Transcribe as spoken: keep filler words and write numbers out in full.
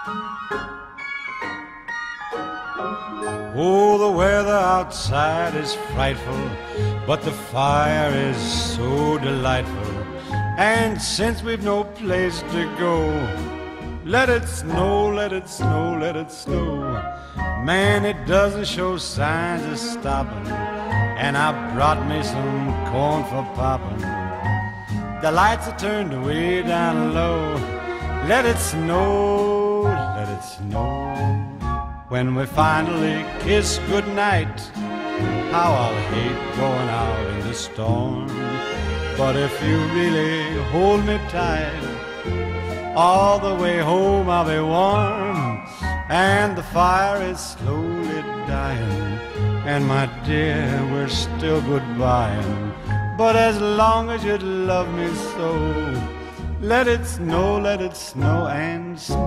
Oh, the weather outside is frightful, but the fire is so delightful. And since we've no place to go, let it snow, let it snow, let it snow. Man, it doesn't show signs of stopping, and I brought me some corn for popping. The lights are turned way down low. Let it snow, let it snow. When we finally kiss goodnight, how I'll hate going out in the storm. But if you really hold me tight, all the way home I'll be warm. And the fire is slowly dying, and my dear, we're still goodbying. But as long as you love me so, let it snow, let it snow and snow.